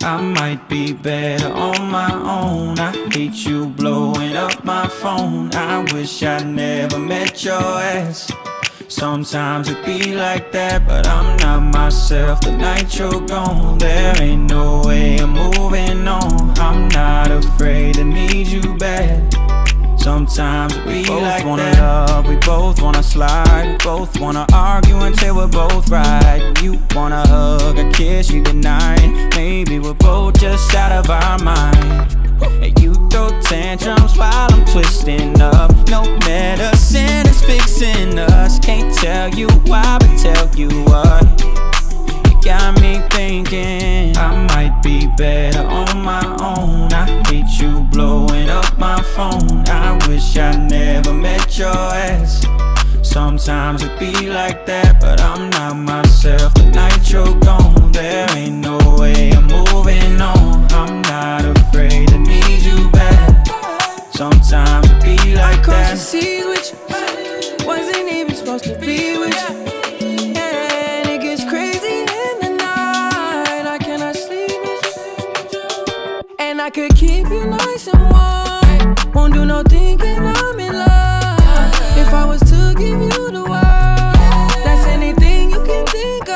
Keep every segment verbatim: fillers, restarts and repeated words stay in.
I might be better on my own. I hate you blowing up my phone. I wish I never met your ass. Sometimes it be like that, but I'm not myself the night you're gone. There ain't no way I'm moving on. I'm not afraid to need you back. Sometimes we both like wanna that. Love, we both wanna slide, we both wanna argue until we're both right. You wanna hug, a kiss, you goodnight. Maybe we're both just out of our mind. And you throw tantrums while I'm twisting up. No medicine is fixing us. Can't tell you why, but tell you what. You got me thinking I might be better on my own. I hate you blowing up my phone. I wish I never met your ass. Sometimes it be like that, but I'm not myself the night you're gone. There ain't no way I'm moving on. I'm not afraid to need you back. Sometimes it be like that. I crossed the seas with you, wasn't even supposed to be with you. And it gets crazy in the night, I cannot sleep with you. And I could keep you nice and warm, won't do no thinking I'm in love. If I was to give you the world, that's anything you can think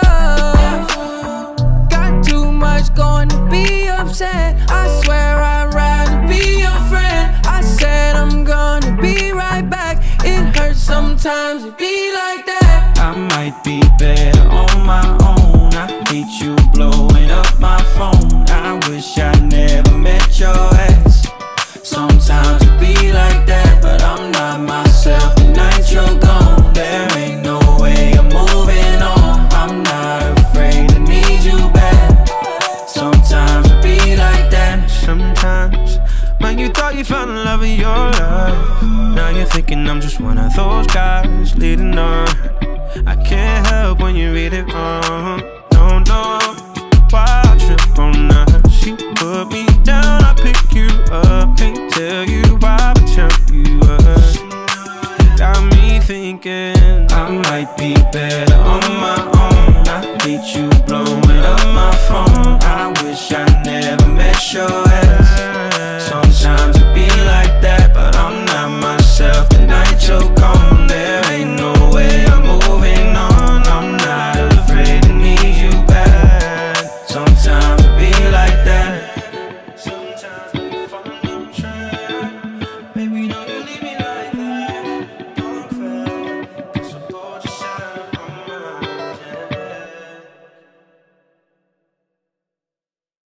of. Got too much going to be upset. I swear I'd rather be your friend. I said I'm gonna be right back. It hurts sometimes, it be like that. I might be better on my own. I hate you blowing up my phone. I wish I never met your ass. Sometimes it be like that, but I'm not myself the night you're gone. There ain't no way I'm moving on. I'm not afraid to need you back. Sometimes it be like that. Sometimes, man, you thought you found the love of your life. Now you're thinking I'm just one of those guys leading on. I can't help when you read it wrong. Don't know why I trip on us. You put me down, I pick you up. Can't tell you why, but tell you what. Got me thinking I might be better on my own. I hate you blowing up my phone. I wish I never met your ass. Sometimes it be like that, but I'm not myself the night you're gone.